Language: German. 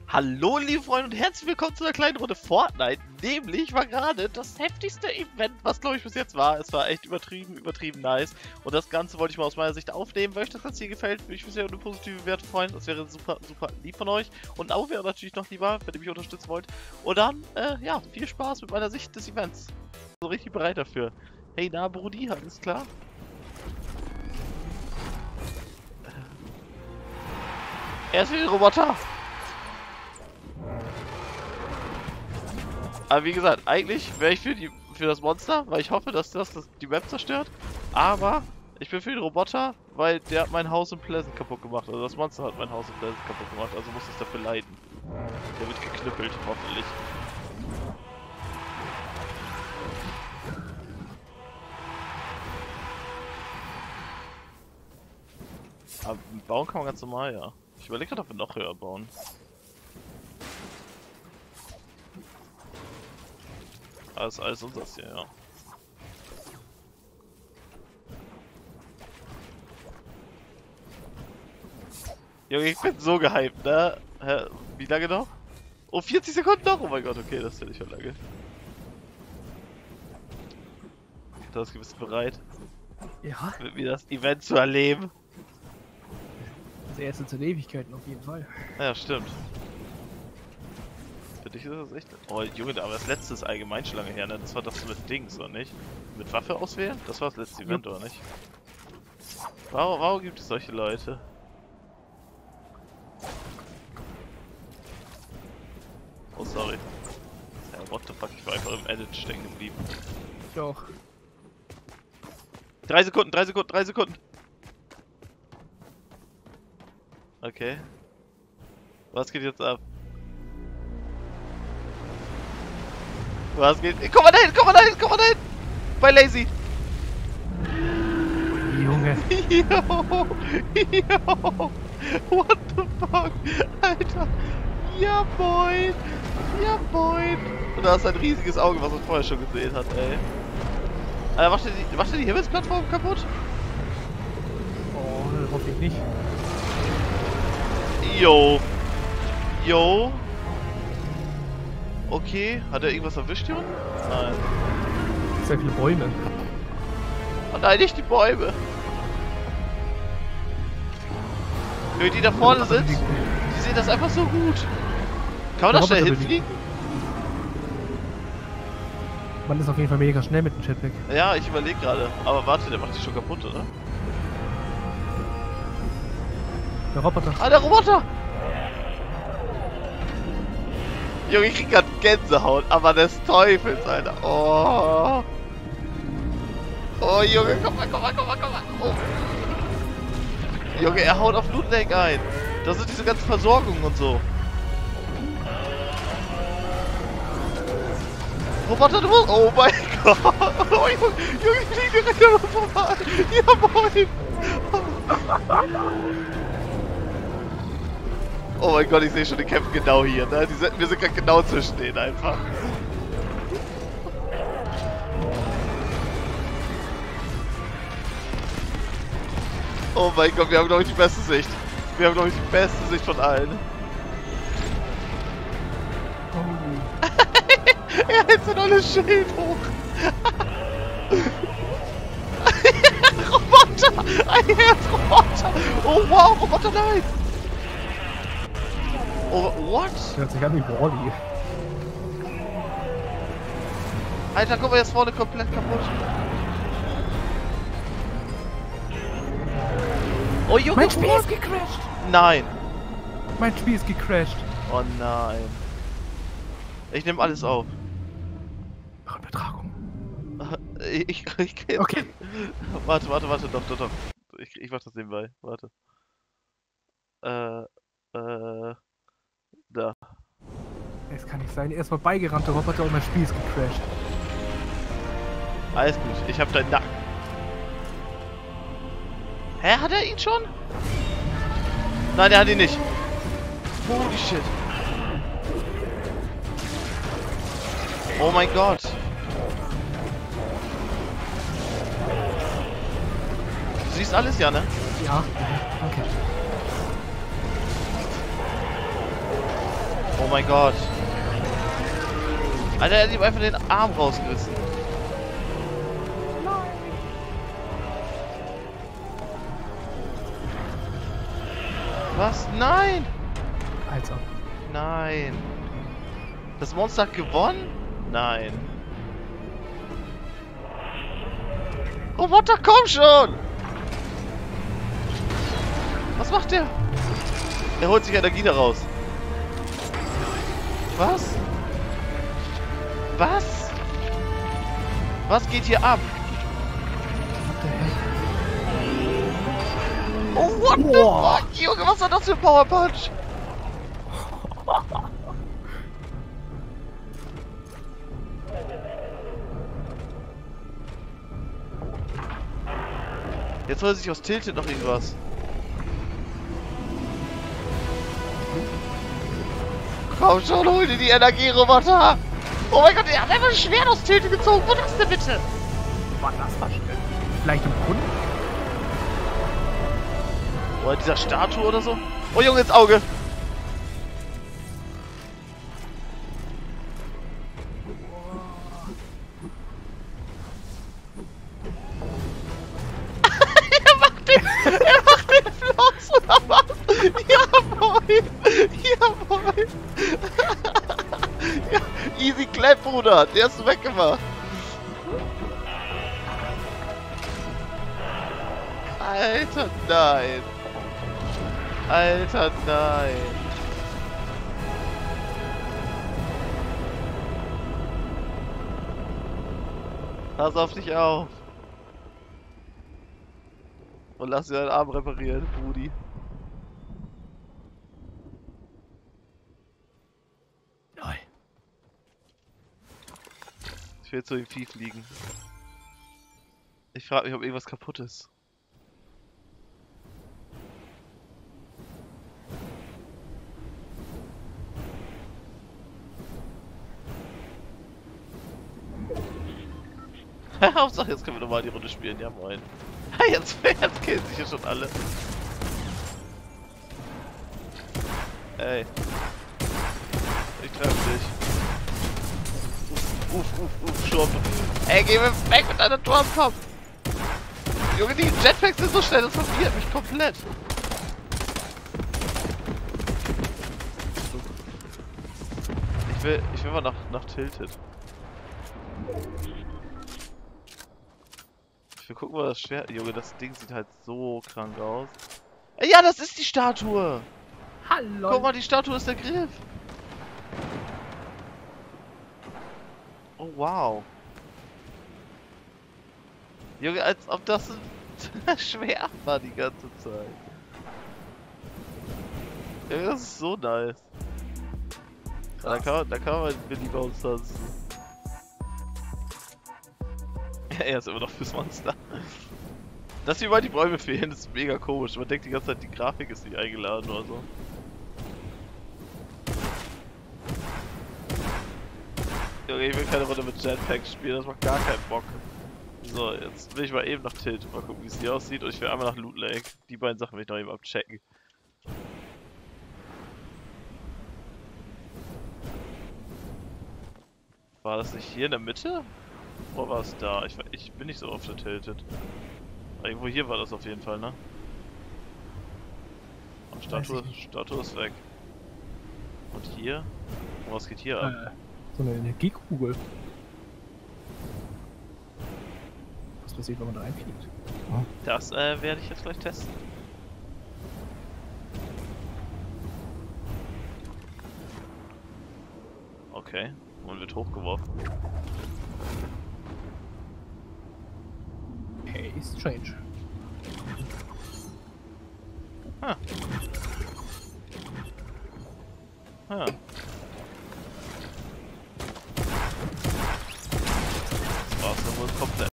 Hallo liebe Freunde und herzlich willkommen zu einer kleinen Runde Fortnite. Nämlich war gerade das heftigste Event, was glaube ich bis jetzt war. Es war echt übertrieben nice. Und das Ganze wollte ich mal aus meiner Sicht aufnehmen. Wenn euch das Ganze hier gefällt, würde ich mich sehr über eine positive Werte freuen. Das wäre super lieb von euch. Und ein Abo wäre natürlich noch lieber, wenn ihr mich unterstützen wollt. Und dann, ja, viel Spaß mit meiner Sicht des Events. So richtig bereit dafür. Hey, na Brudi, alles klar? Er ist wie ein Roboter. Aber wie gesagt, eigentlich wäre ich für das Monster, weil ich hoffe, dass das die Map zerstört. Aber ich bin für den Roboter, weil der hat mein Haus in Pleasant kaputt gemacht. Also das Monster hat mein Haus in Pleasant kaputt gemacht, also muss es dafür leiden. Der wird geknüppelt, hoffentlich. Aber bauen kann man ganz normal, ja. Ich überlege gerade, ob wir noch höher bauen. Das ist alles unseres hier, ja. Junge, ich bin so gehypt, ne? Wie lange noch? Oh, 40 Sekunden noch? Oh mein Gott, okay, das finde ich schon lange. Das ist bereit, Ja. mit mir das Event zu erleben. Das erste zu Ewigkeiten auf jeden Fall. Ja, stimmt. Für dich ist das echt... Oh, Junge, aber das letzte ist allgemein schon lange her, ne? Das war das mit Dings, oder nicht? Mit Waffe auswählen? Das war das letzte Event, oder nicht? Warum gibt es solche Leute? Oh, sorry. Ja, what the fuck, ich war einfach im Edit stecken geblieben. Ich auch. 3 Sekunden, 3 Sekunden, 3 Sekunden! Okay. Was geht jetzt ab? Was geht? Komm mal dahin, komm mal dahin, komm mal dahin! Bei Lazy! Junge. Yo! Yo! What the fuck? Alter! Ja moin! Ja moin! Und da ist ein riesiges Auge, was man vorher schon gesehen hat, ey. Alter, macht ihr die Himmelsplattform kaputt? Oh, das hoffe ich nicht. Yo! Yo! Okay, hat er irgendwas erwischt hier unten? Nein. Sehr viele Bäume. Oh nein, nicht die Bäume! Die da vorne sind, die sehen das einfach so gut. Kann man da schnell hinfliegen? Man ist auf jeden Fall mega schnell mit dem Jetpack. Ja, ich überlege gerade. Aber warte, der macht sich schon kaputt, oder? Der Roboter. Ah, der Roboter! Junge, ich krieg grad Gänsehaut, aber des Teufels, Alter. Oh. Oh, Junge, komm mal. Oh. Junge, er haut auf Loot Lake ein. Das sind diese ganzen Versorgungen und so. Roboter, du musst... Oh mein Gott. Oh, Junge, ich fliege direkt immer vorbei. Ja, moin. Oh mein Gott, ich sehe schon, die kämpfen genau hier, ne? Wir sind gerade genau zwischen denen einfach. Oh mein Gott, wir haben glaube ich die beste Sicht. Wir haben glaube ich die beste Sicht von allen. Oh. Er hält so noch ein Schild hoch. Roboter! Ein Herzroboter! Oh wow, Roboter, nein! Oh, what? Der hört sich an wie Wall-E. Alter, guck mal, jetzt vorne komplett kaputt. Oh, Junge, Mein Spiel ist gecrashed! Nein. Mein Spiel ist gecrashed. Oh nein. Ich nehme alles auf. Ach, Übertragung. Ich kann Okay. Warte, doch. Ich mach das nebenbei. Warte. Da. Es kann nicht sein. Erstmal beigerannt, der Roboter, und mein Spiel ist gecrashed. Alles gut, ich hab deinen Nacken. Hä, hat er ihn schon? Nein, er hat ihn nicht. Holy shit. Oh mein Gott. Du siehst alles, ja, ne? Ja, danke. Oh mein Gott. Alter, er hat ihm einfach den Arm rausgerissen. Was? Nein! Alter. Nein. Das Monster hat gewonnen? Nein. Roboter, komm schon! Was macht der? Er holt sich Energie daraus. Was? Was? Was geht hier ab? Oh, what the fuck? Junge, was war das für ein Power Punch? Jetzt soll sich aus Tilted noch irgendwas. Komm schon, hol dir die Energieroboter! Oh mein Gott, er hat einfach ein Schwert aus Tilted gezogen. Wo das denn bitte? War das versteckt? Vielleicht im Brunnen? Oder dieser Statue oder so? Oh Junge, ins Auge! Er macht den Floss oder was? Jawohl! Jawohl! Ja, easy clap, Bruder! Der ist weggemacht! Alter, nein! Alter, nein! Pass auf dich auf! Und lass dir deinen Arm reparieren, Brudi. Nein. Ich will zu dem Vieh fliegen. Ich frage mich, ob irgendwas kaputt ist. Hauptsache, jetzt können wir nochmal die Runde spielen, ja moin. Jetzt killen sich hier schon alle. Ey. Ich treffe dich. Schon. Ey, geh mir weg mit deiner Turmpump. Junge, die Jetpacks sind so schnell, das verwirrt mich komplett. Ich will mal nach Tilted. Ich will gucken, wo das Schwert... Junge, das Ding sieht halt so krank aus. Ja, das ist die Statue! Hallo! Guck mal, die Statue ist der Griff! Oh, wow. Junge, als ob das ein Schwert war die ganze Zeit. Junge, das ist so nice. Da kann man Billy Bones tanzen. Er ist immer noch fürs Monster. Dass hier mal die Bäume fehlen, ist mega komisch. Man denkt die ganze Zeit, die Grafik ist nicht eingeladen oder so. Junge, ich will keine Runde mit Jetpacks spielen, das macht gar keinen Bock. So, jetzt will ich mal eben nach Tilt. Mal gucken, wie es hier aussieht. Und ich will einmal nach Loot Lake. Die beiden Sachen will ich noch eben abchecken. War das nicht hier in der Mitte? Oder war es da? Ich bin nicht so oft tilted. Aber irgendwo hier war das auf jeden Fall, ne? Und Statue ist weg. Und hier? Und was geht hier ab? So eine Energiekugel. Was passiert, wenn man da reinfliegt? Oh. Das werde ich jetzt gleich testen. Okay, und wird hochgeworfen. Hey, strange. Ah. Ah. Das war's dann wohl komplett.